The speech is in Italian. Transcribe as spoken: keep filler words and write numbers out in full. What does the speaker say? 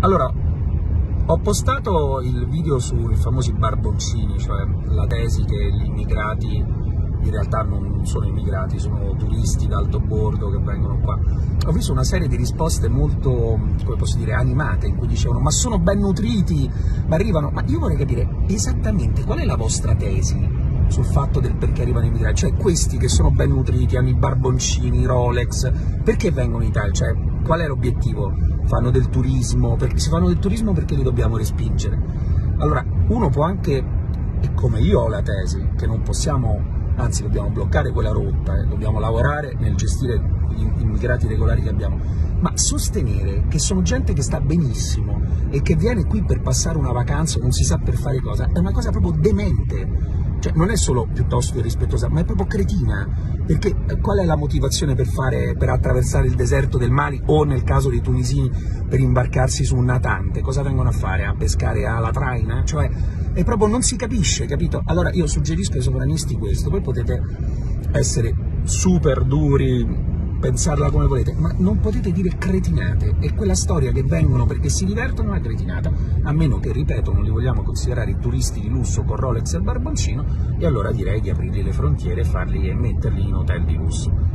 Allora, ho postato il video sui famosi barboncini, cioè la tesi che gli immigrati in realtà non sono immigrati, sono turisti d'alto bordo che vengono qua. Ho visto una serie di risposte molto, come posso dire, animate, in cui dicevano ma sono ben nutriti, ma arrivano... Ma io vorrei capire esattamente qual è la vostra tesi sul fatto del perché arrivano immigrati, cioè questi che sono ben nutriti, hanno i barboncini, i Rolex, perché vengono in Italia? Cioè, qual è l'obiettivo? Fanno del turismo? Perché se fanno del turismo perché li dobbiamo respingere? Allora, uno può anche, e come io ho la tesi, che non possiamo... anzi dobbiamo bloccare quella rotta, eh, dobbiamo lavorare nel gestire gli immigrati regolari che abbiamo, ma sostenere che sono gente che sta benissimo e che viene qui per passare una vacanza non si sa per fare cosa, è una cosa proprio demente, cioè non è solo piuttosto irrispettosa, ma è proprio cretina, perché qual è la motivazione per, fare, per attraversare il deserto del Mali o nel caso dei tunisini per imbarcarsi su un natante? Cosa vengono a fare? A pescare alla traina? Cioè e proprio non si capisce, capito? Allora io suggerisco ai sovranisti questo, poi potete essere super duri, pensarla come volete, ma non potete dire cretinate, e quella storia che vengono perché si divertono è una cretinata, a meno che, ripeto, non li vogliamo considerare i turisti di lusso con Rolex e barboncino, e allora direi di aprirgli le frontiere e farli e metterli in hotel di lusso.